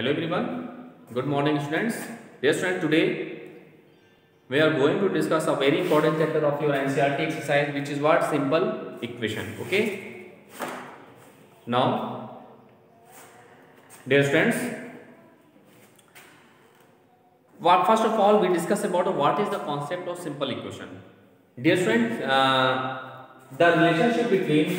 Hello everyone, good morning students. Dear students, today we are going to discuss a very important chapter of your NCERT exercise, which is what? Simple equation. Okay. Now, dear students, first of all we discuss about what is the concept of simple equation. Dear students, the relationship between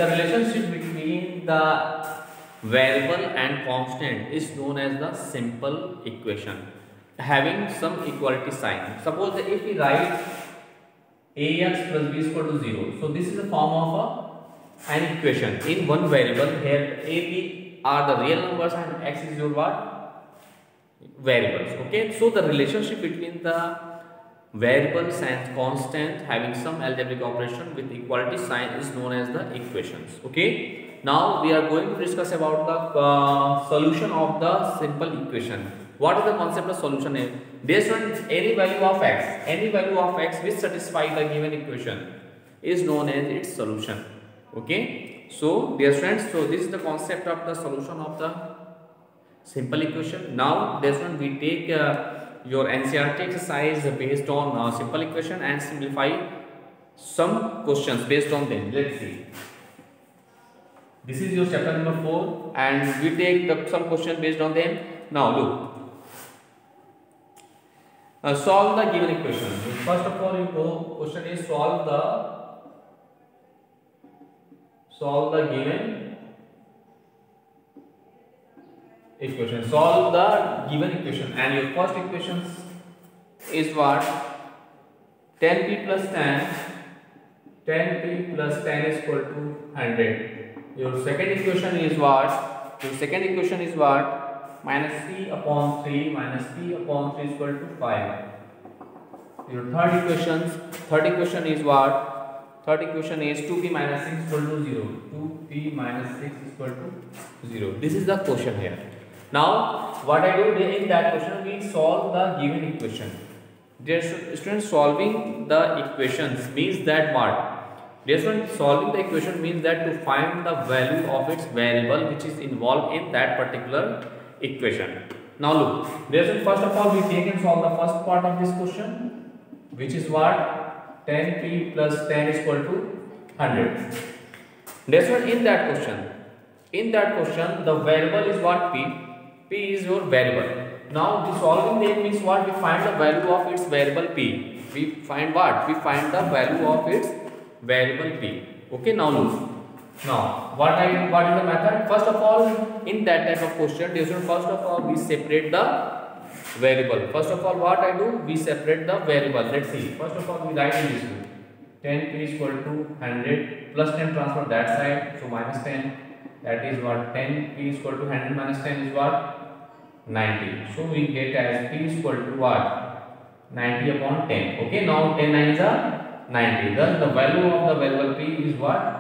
the variable and constant is known as the simple equation, having some equality sign. Suppose that if we write ax plus b is equal to 0, so this is a form of an equation in one variable. Here a, b are the real numbers and x is your what? Variables. Okay, so the relationship between the variables and constant having some algebraic operation with equality sign is known as the equations. Okay. Now we are going to discuss about the solution of the simple equation. What is the concept of solution? Based on any value of x which satisfy the given equation is known as its solution. Okay. So dear friends, so this is the concept of the solution of the simple equation. Now this one we take your NCERT exercise based on simple equation and simplify some questions based on them. Let's see. This is your chapter number 4 and we take some question based on them. Now look, solve the given equation. First of all, your question is solve the given equation. Solve the given equation, and your first equation is what? 10p plus 10p plus 10 is equal to 100. Your second equation is what? Minus p upon 3 is equal to 5. Your third equation is what? Third equation is 2p minus 6 is equal to 0. 2p minus 6 is equal to 0. This is the question here. Now, what I do in that question, we solve the given equation. Dear students, solving the equations means that what? Dear students, solving the equation means that to find the value of its variable which is involved in that particular equation. Now look, dear students, first of all we take and solve the first part of this question, which is what? 10p plus 10 is equal to 100. Dear students, in that question the variable is what? P is your variable. Now the solving them means what? We find the value of its variable p. We find what? We find the value of its variable p. Okay, now look. Now what is the method? First of all, in that type of question, first of all we separate the variable. First of all, what I do? We separate the variable. Let's see. First of all, we write in this way. 10p is equal to 100 plus 10 transfer that side, so minus 10. That is what? 10p is equal to 100 minus 10 is what? 90. So we get as p is equal to what? 90 upon 10. Okay, now 10 9 is 90. Thus the value of the variable p is what?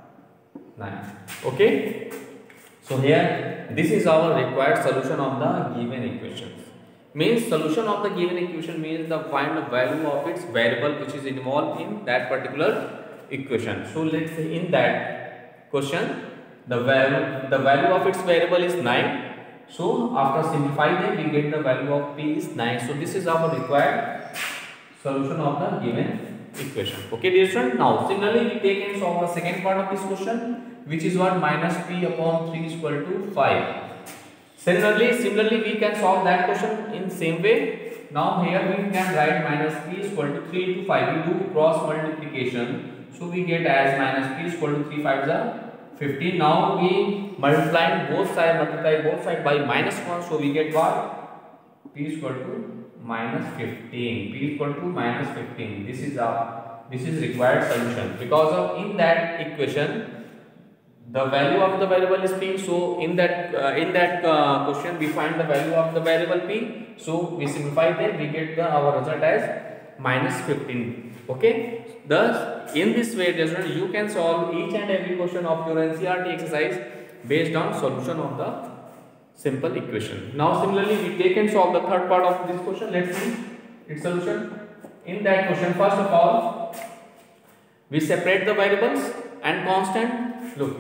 9. Okay. So here this is our required solution of the given equations. Means solution of the given equation means the find the value of its variable which is involved in that particular equation. So let's say in that question the value of its variable is 9. So after simplifying it, we get the value of p is 9. So this is our required solution of the given equation. Okay, dear students. Now similarly we take and solve the second part of this question, which is what? Minus p upon 3 is equal to 5. Similarly we can solve that question in same way. Now here we can write minus p is equal to 3 to 5. We do cross multiplication. So we get as minus p is equal to 3 5 is 15. Now we multiply both sides by minus 1. So we get what? P is equal to minus 15. P is equal to minus 15. This is required solution, because of in that equation the value of the variable is p. So in that question we find the value of the variable p. So we simplify that, we get our result as minus 15. Okay. Thus, in this way, you can solve each and every question of your NCERT exercise based on solution of the simple equation. Now, similarly, we take and solve the third part of this question. Let's see its solution. In that question, first of all, we separate the variables and constant. Look,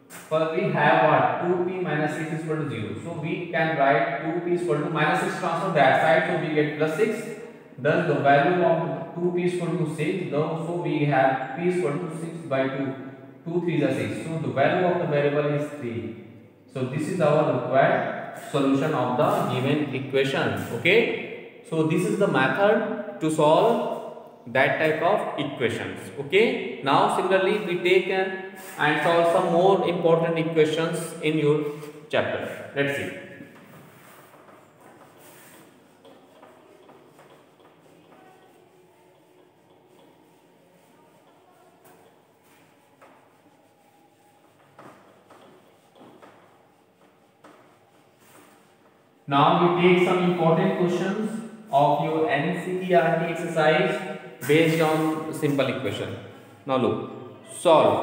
First we have what? 2p minus 6 is equal to 0. So we can write 2p is equal to minus 6 transfer that side, so we get plus 6. Thus the value of 2p is equal to 6. So we have p is equal to 6 by 2. 2 3 is 6. So the value of the variable is 3. So this is our required solution of the given equation. Okay. So this is the method to solve that type of equations. Okay. Now similarly we take and solve some more important equations in your chapter. Let's see. Now we take some important questions of your NCERT exercise based on simple equation. Now look, solve.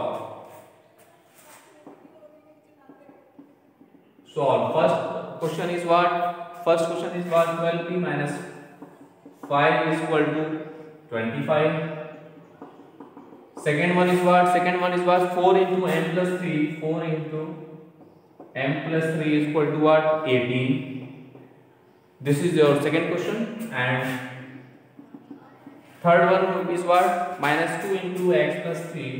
First question is what? 12p minus 5 is equal to 25. Second one is what? 4 into m plus 3. 4 into m plus 3 is equal to what? 18. This is your second question. And third one is what? Minus 2 into x plus 3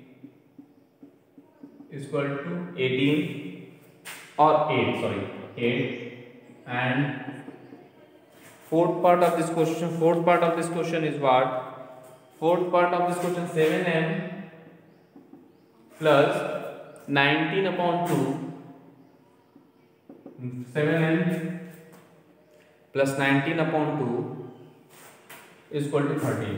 is equal to 18 or 8, sorry, 8. And fourth part of this question is what? Fourth part of this question, 7m plus 19 upon 2. 7m plus 19 upon 2 is equal to 13.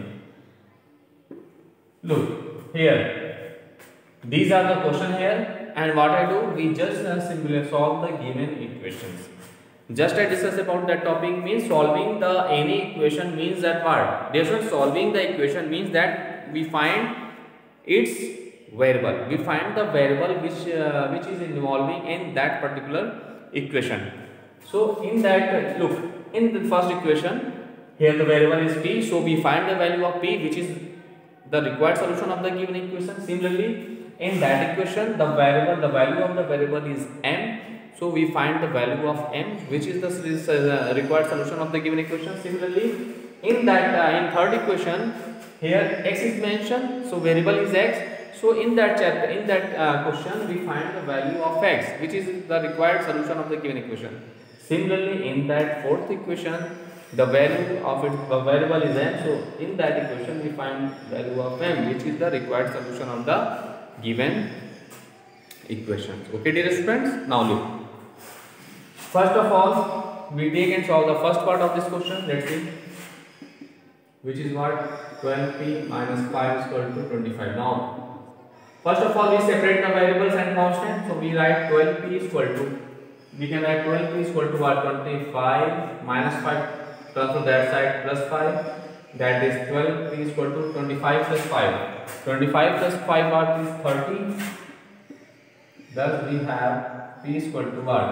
Look here, these are the question here, and what I do, we just simply solve the given equations. Just I discuss about that topic means solving the any equation means that what? Therefore solving the equation means that we find its variable. We find the variable which is involving in that particular equation. So in that, look, in the first equation, here the variable is p, so we find the value of p, which is the required solution of the given equation. Similarly, in that equation, the value of the variable is m, so we find the value of m, which is the required solution of the given equation. Similarly, in that in third equation, here x is mentioned, so variable is x. So in that question, we find the value of x, which is the required solution of the given equation. Similarly, in that fourth equation, the value of the variable is m. So in that equation, we find value of m, which is the required solution of the given equations. Okay, dear students. Now look. First of all, we take and solve the first part of this question. Let's see, which is what? 12p minus 5 is equal to 25. Now, first of all, we separate the variables and constants. So we write 12p is equal to. We can write 12p is equal to what? 25 minus 5 transfer that side plus 5. That is 12p is equal to 25 plus 5. 25 plus 5 what is 30. Thus we have p is equal to what?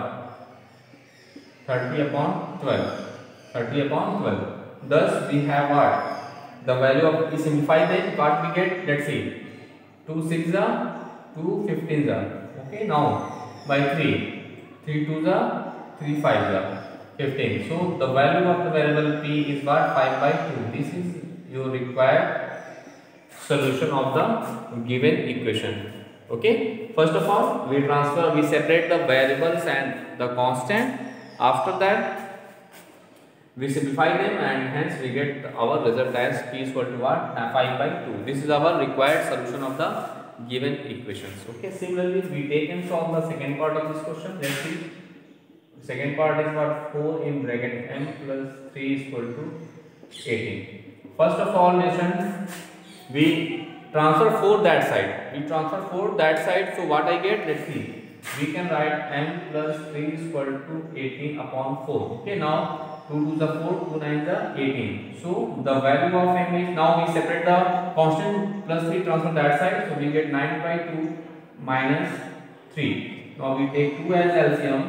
30 upon 12. 30 upon 12. Thus we have what? The value of p. Simplify then what we get? Let's see. 2 6 are 2 15 are. Okay, now by 3. 3 2s are 3 5s are 15. So the value of the variable p is what? 5 by 2. This is your required solution of the given equation. Okay. First of all, we separate the variables and the constant. After that, we simplify them, and hence we get our result as p is equal to what? 5 by 2. This is our required solution of the given equations. Okay. Similarly, we take and solve the second part of this question. Let's see. Second part is what? 4 in bracket m plus 3 is equal to 18. First of all, listen, we transfer 4 that side. So what I get? Let's see. We can write m plus 3 is equal to 18 upon 4. Okay. Now 2 to the 4, 2 9 the 18. So the value of m is, now we separate the constant plus 3 transfer that side. So we get 9 by 2 minus 3. Now we take 2 as LCM.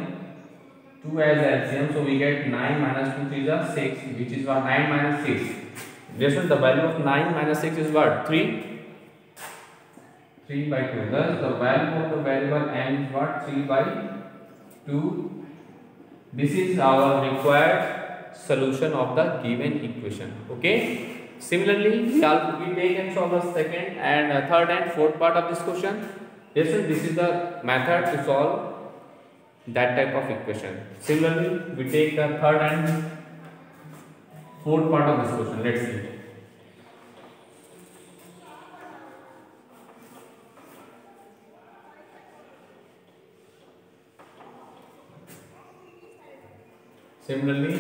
So we get 9 minus 2 3 is 6, which is what? 9 minus 6. Therefore the value of 9 minus 6 is what? 3. 3 by 2. Thus the value of the variable m is what? 3 by 2. This is our required solution of the given equation. Okay. Similarly, we take and solve the second and third and fourth part of this question. Yes, this is the method to solve that type of equation. Similarly, we take the third and fourth part of this question. Let's see. Similarly,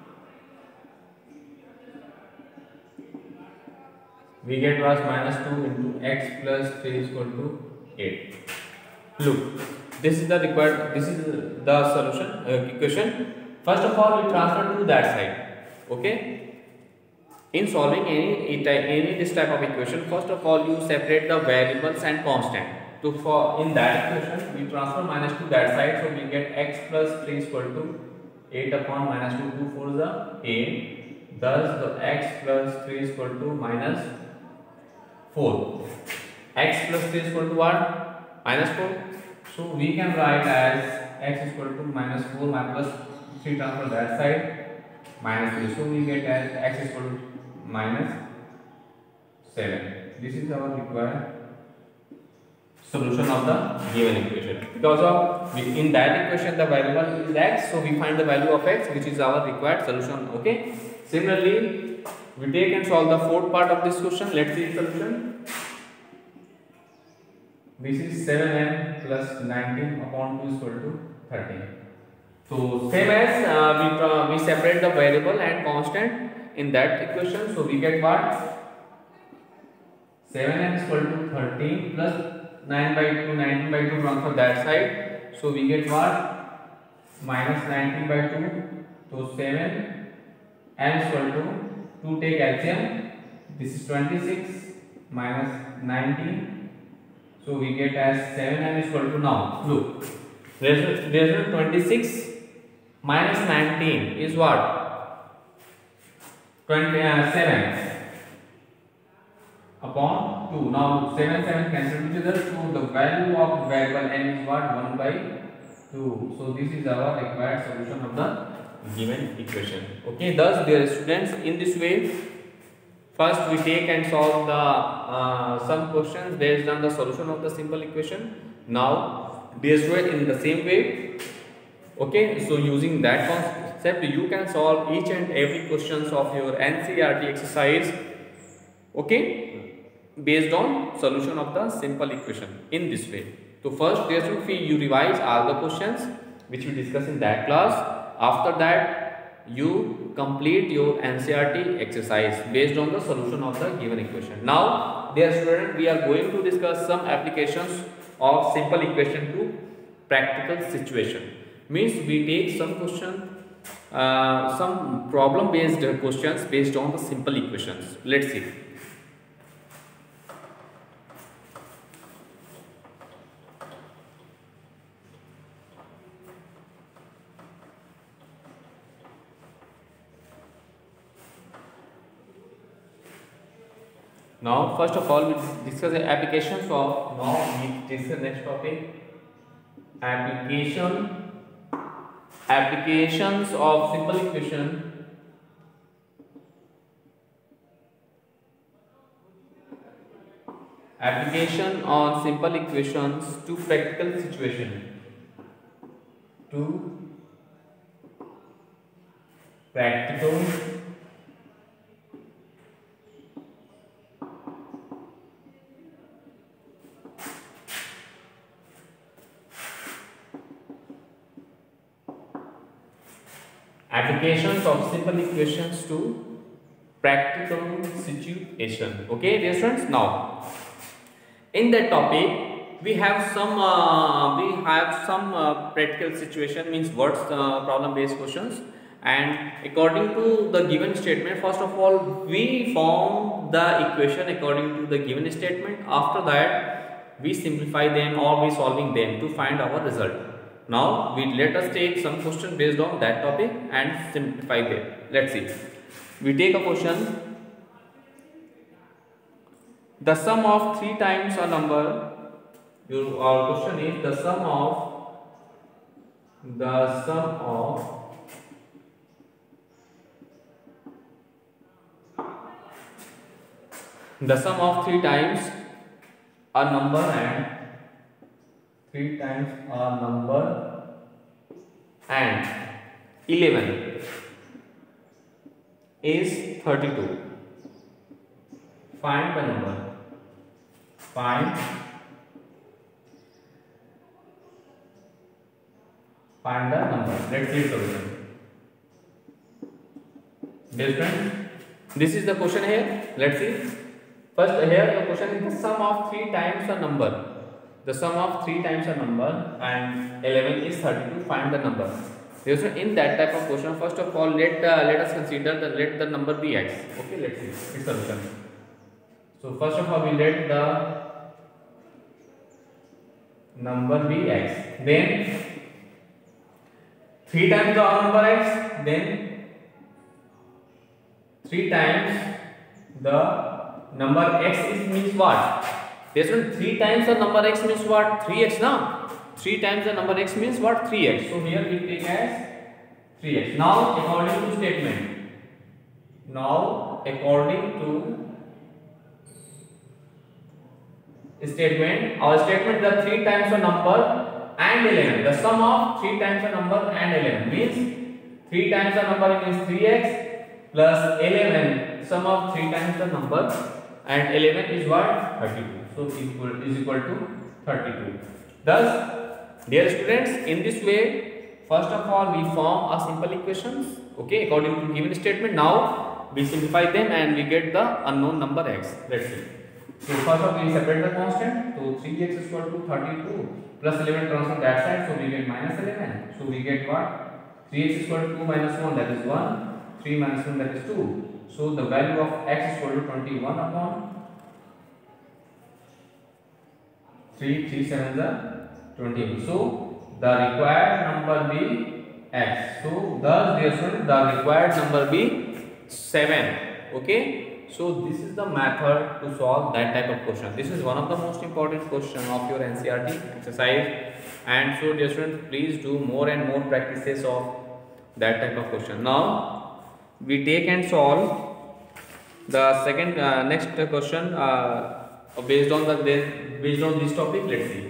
we get was minus 2 into x plus 3 is equal to 8. Look, this is the required, this is the solution equation. First of all, we transfer to that side. Okay. In solving any this type of equation, first of all you separate the variables and constant. So for in that equation, we transfer minus to that side, so we get x plus 3 is equal to 8 upon minus 2, 2 4 is the 8. Thus the x plus 3 is equal to minus 4. X plus 3 is equal to what? Minus 4. So we can write as x is equal to minus 4, my plus 3 transfer that side, minus 3. So we get as x is equal to minus 7. This is our required solution of the given equation. Because of in that equation the variable is x, so we find the value of x, which is our required solution. Okay. Similarly, we take and solve the fourth part of this question. Let's see the solution. This is 7m plus 19 upon 2 is equal to 13. So same as we separate the variable and constant in that equation. So we get what? 7m is equal to 13 plus 9 by 2, 19 by 2 transfer that side. So we get what? Minus 19 by 2. So 7 m is equal to 2 take LCM. This is 26 minus 19. So we get as 7m is equal to, now look, result 26 minus 19 is what? 7 upon 2. Now 7 cancel each other, so the value of variable n is what? 1 by 2. So this is our required solution of the given equation. Okay. Thus, dear students, in this way, first we take and solve the some questions based on the solution of the simple equation. Now, dear student, in the same way, okay, so using that concept, you can solve each and every questions of your NCERT exercise, okay, based on solution of the simple equation in this way. So first, dear student, you revise all the questions which we discussed in that class. After that, you complete your NCERT exercise based on the solution of the given equation. Now, dear student, we are going to discuss some applications of simple equation to practical situation. Means we take some question, some problem based questions based on the simple equations. Let's see. Now, first of all, we discuss the applications of, now we discuss next topic, applications of simple equation application on simple equations to practical situation. To practical applications of simple equations to practical situation. Okay, dear students. Now, in that topic, we have some practical situation, means words problem based questions, and according to the given statement, first of all we form the equation according to the given statement. After that, we simplify them or we solving them to find our result. Now, let us take some question based on that topic and simplify them. Let's see. We take a question. The sum of 3 times a number our question is the sum of three times a number and 11 is 32. Find the number. Find the number. Let's see the solution. Dear friends, this is the question here. Let's see. First, here the question is the sum of 3 times a number. The sum of 3 times a number and 11 is 32. Find the number. In that type of question, first of all, let us consider let the number be x. Okay, let's see its solution. So first of all, we let the number be x. Then 3 times the number x. Then 3 times the number x is means what? This one 3 times the number x means what? 3x now. 3 times the number x means what? 3x. So here we take as 3x. Now according to statement. Our statement the 3 times the number and 11. The sum of 3 times the number and 11 means 3 times the number means 3x plus 11. Sum of 3 times the number and 11 is what? 32. So is equal to 32. Thus, dear students, in this way, first of all we form a simple equations, okay, according to given statement. Now we simplify them and we get the unknown number x. Let's see. So first of all we separate the constant. So 3x is equal to 32 plus 11 transform that side. So we get minus 11. So we get what? 3x is equal to 2 minus 1, that is 1. 3 minus 1, that is 2. So the value of x is equal to 21 upon 3. 3 7 is 20. So the required number be x. So thus dear student, the required number be 7. Okay. So this is the method to solve that type of question. This is one of the most important question of your NCERT exercise. And so dear students, please do more and more practices of that type of question. Now we take and solve the second next question based on this topic. Let's see.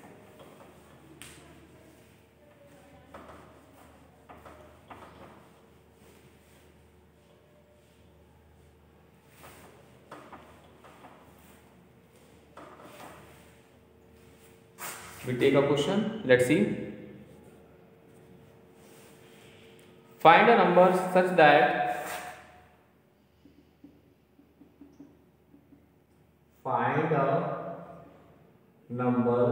We take a question. Let's see. Find a number such that find a number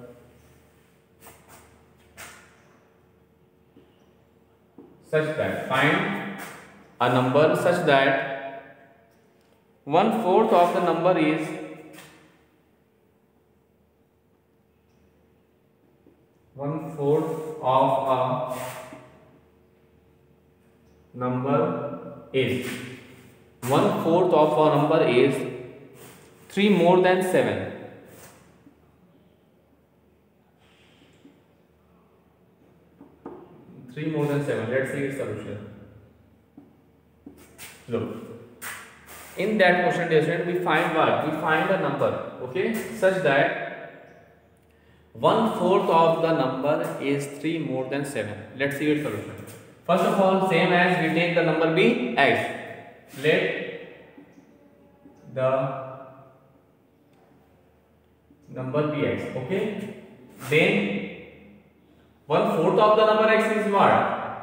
such that 1/4 of the number is 1/4 of a number is 1/4 of a number is 3 more than 7. 3 more than 7. Let's see its solution. Look, in that question, we find what? We find a number, okay, such that 1/4 of the number is 3 more than 7. Let's see its solution. First of all, same as we take the number be x. Let the number be x. Okay. Then 1/4 of the number x is what?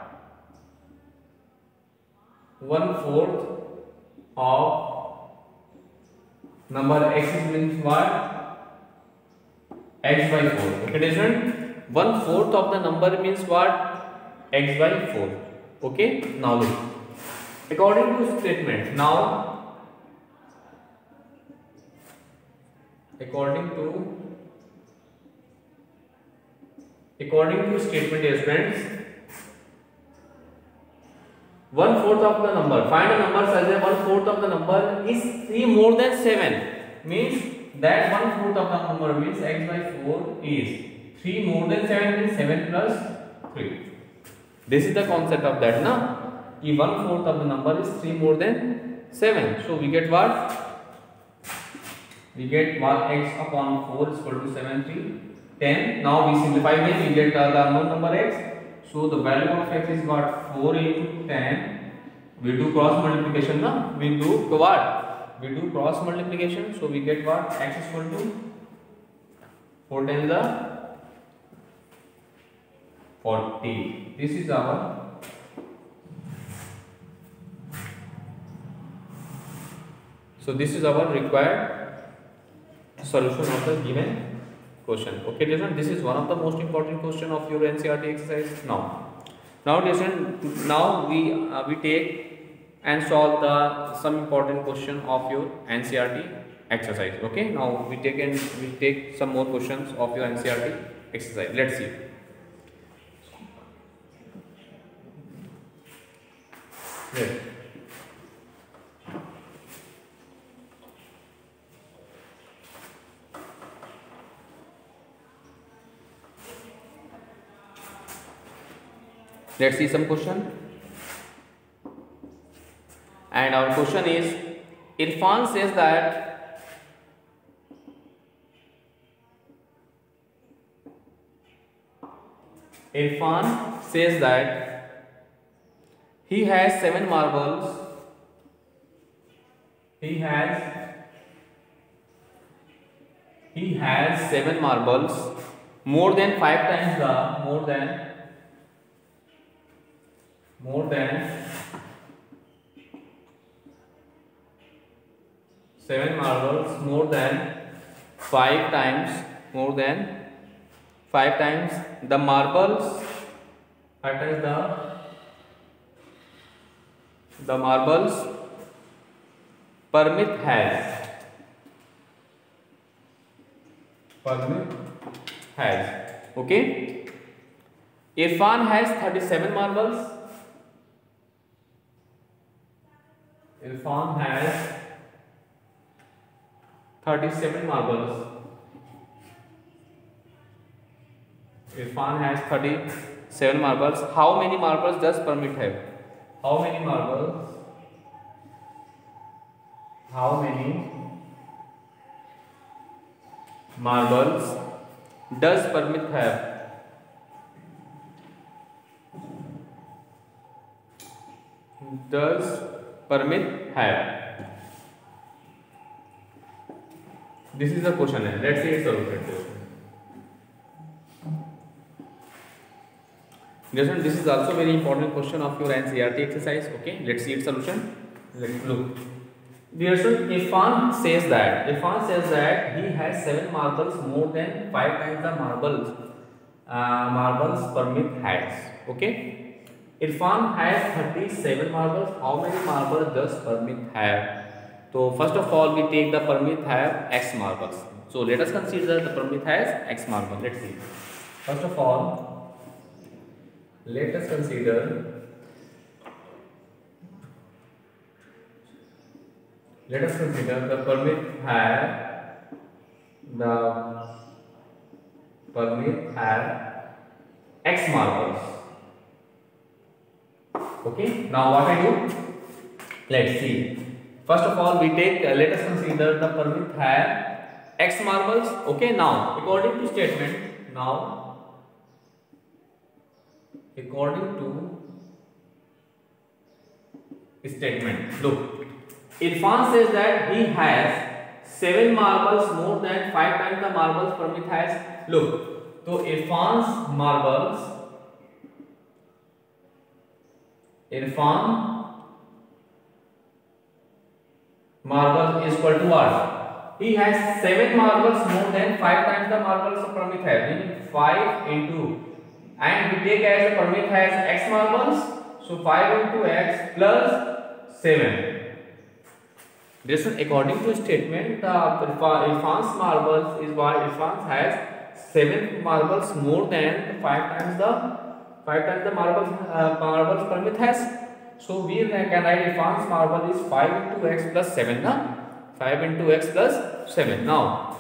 1/4 of number x means what? X by 4. Okay, different. 1/4 of the number means what? X by 4. Okay. Now look. According to statement. Now according to statement, dear friends, 1/4 of the number. Find a number such that 1/4 of the number is 3 more than 7. Means that 1/4 of the number means x by 4 is 3 more than 7 means 7 plus 3. This is the concept of that, na? If 1/4 of the number is 3 more than 7, so we get what? We get 1x upon 4 is equal to 7 3 10. Now we simplify them, we get the unknown number x. So the value of x is what? 4 into 10. We do cross multiplication, na? We do what? We do cross multiplication, so we get what? X is equal to 4 times the 40. This is our required solution of the given question. Okay, listen, this is one of the most important question of your NCERT exercise. Now listen, now we take and solve some important question of your NCERT exercise. Okay, now we take some more questions of your NCERT exercise. Let's see. Yes. Let's see some question. And our question is, Irfan says that he has 7 marbles. He has 7 marbles more than 5 times the more than 7 marbles more than 5 times the marbles 5 times the marbles Parmit has. Okay. Irfan has 37 marbles. Irfan has 37 marbles. Irfan has 37 marbles. How many marbles does Parmit have? How many marbles does Parmit have? Does Parmit have? This is the question. Let's see its solution. This is also very important question of your NCERT exercise. Okay, let's see its solution. Let's look. Dear son, Irfan says that he has 7 marbles more than 5 times the marbles Parmit has. Okay. Irfan has 37 marbles. How many marbles does Parmit have? So first of all, we take the Parmit have x marbles. So let us consider the Parmit has x marbles. Let's see. First of all, let us consider the Parmit have x marbles. Okay. Now what I do? Let's see. First of all, we take. Let us consider the Parmit have x marbles. Okay. Now, according to statement. Look. Irfan says that he has 7 marbles more than 5 times the marbles Parmit has. Look, so Irfan marbles is equal to what? He has 7 marbles more than 5 times the marbles of Parmit has, meaning 5 into, and we take as the Parmit has x marbles, so 5 into x plus 7. This is according to statement. Irfan's marbles is what? Irfan has 7 marbles more than 5 times the marbles Parmit has. So we can write Irfan's marble is 5 into x plus 7. 5 into x plus 7. Now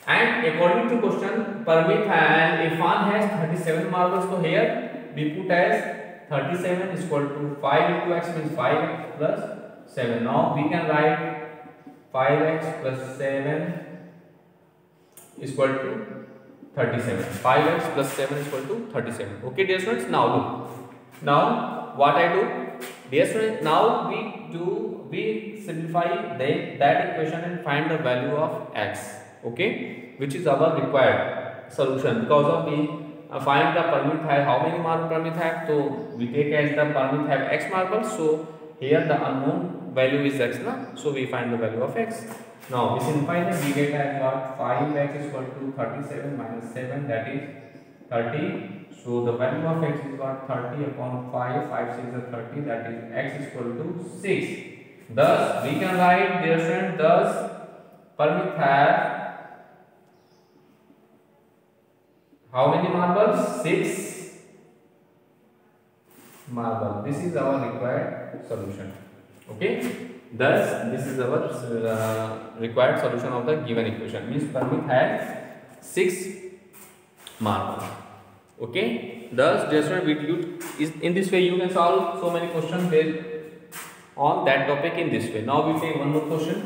And according to question, Parmit and Irfan has 37 marbles. So here we put as 37 is equal to 5 into x means 5x plus 7. Now we can write 5x plus 7 is equal to 37. 5x plus 7 is equal to 37. Okay, dear students. Now look. Now what I do, dear students, now we simplify that equation and find the value of x. Okay, which is our required solution. Because of we find the Parmit have how many marble Parmit have, so we take as the Parmit have x marbles. So here the unknown value is x, na? So we find the value of x. Now we simplify that, we get as what 5x is equal to 37 minus 7, that is 30. So the value of x is what 30 upon 5, 5 6 is 30, that is x is equal to 6. Thus we can write, dear friend, thus Parmit have how many marbles? 6 marbles. This is our required solution. Okay. Thus this is our required solution of the given equation. Means Parmit has 6 marbles. Okay. Thus, in this way you can solve so many questions based on that topic in this way. Now we take one more question.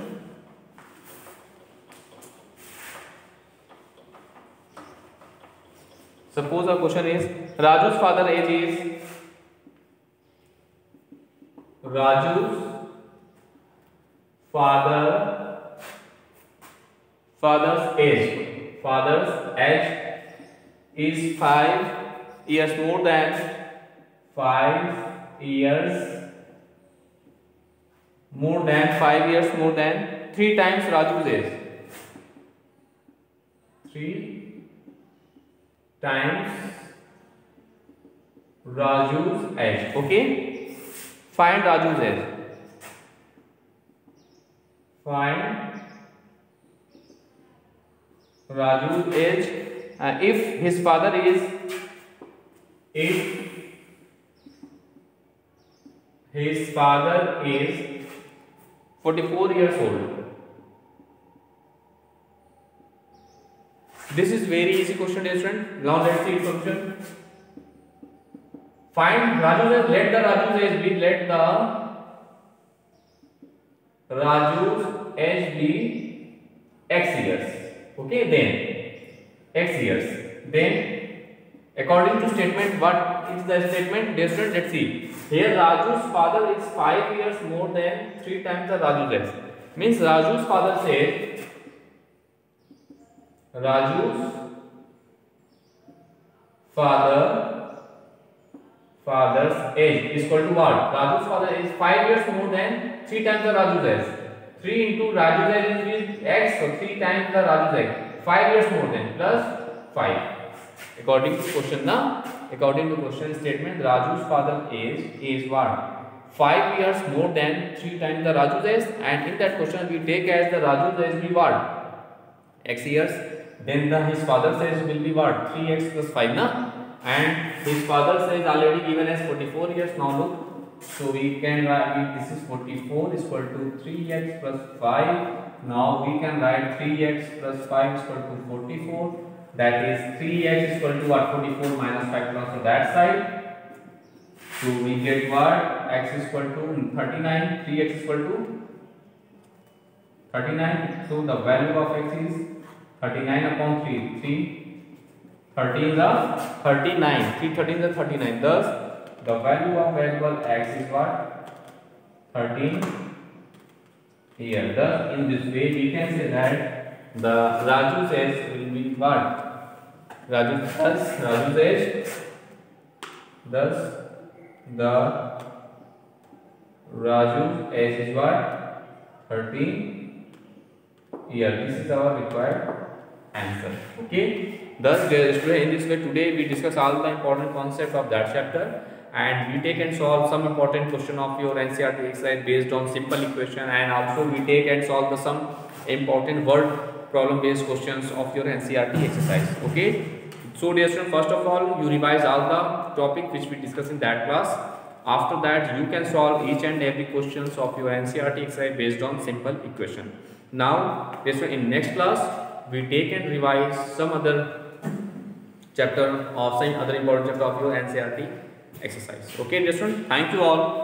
Suppose our question is Raju's father's age is father's age is 5 years more than 5 years more than 3 times Raju's age. 3 times Raju's age. Okay, find Raju's age. Find Raju's age. If his father is 44 years old. This is very easy question, dear friend. Now let's see solution. Find Raju's age. Let the Raju's age be x years. Okay, then x years. Then according to statement, what is the statement? Dear friend, let's see. Here Raju's father is 5 years more than 3 times the Raju's age. Means Raju's father said Raju's father's age is equal to what? Raju's father is 5 years more than 3 times the Raju's age. 3 into Raju's age is x, so 3 times the Raju's age. 5 years more than plus 5. According to question now, according to question statement, Raju's father's age is what? 5 years more than 3 times the Raju's age, and in that question we take as the Raju's age be what? X years. Then his father's age will be what? 3x plus 5, na? And his father's age already given as 44 years. Now look, so we can write this is 44 is equal to 3x plus 5. Now we can write 3x plus 5 is equal to 44. That is 3x is equal to what? 44 minus 5 transfer that side. So we get what? X is equal to 39. 3x is equal to 39. So the value of x is 39 upon 3. 13 the 39. 3 13 the 39. Thus the value of variable x is what? 13 here. Thus in this way we can say that the Raju's age will be what? Raju's age. Thus the Raju's age is what? 13 here. This is our required answer. Okay. Thus, in this way today we discuss all the important concepts of that chapter, and we take and solve some important question of your NCERT exercise based on simple equation, and also we take and solve some important word problem based questions of your NCERT exercise. Okay. So dear students, first of all you revise all the topic which we discussed in that class. After that you can solve each and every questions of your NCERT exercise based on simple equation. Now dear students, in next class we take and revise some other chapter or some other important chapter of your NCERT exercise. Okay, dear students, thank you all.